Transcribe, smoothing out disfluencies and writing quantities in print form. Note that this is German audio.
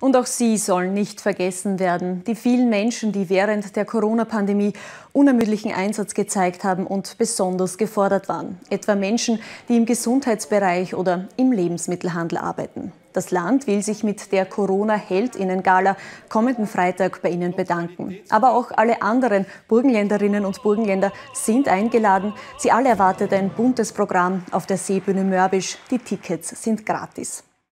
Und auch sie sollen nicht vergessen werden. Die vielen Menschen, die während der Corona-Pandemie unermüdlichen Einsatz gezeigt haben und besonders gefordert waren. Etwa Menschen, die im Gesundheitsbereich oder im Lebensmittelhandel arbeiten. Das Land will sich mit der Corona-Heldinnen-Gala kommenden Freitag bei ihnen bedanken. Aber auch alle anderen Burgenländerinnen und Burgenländer sind eingeladen. Sie alle erwartet ein buntes Programm auf der Seebühne Mörbisch. Die Tickets sind gratis.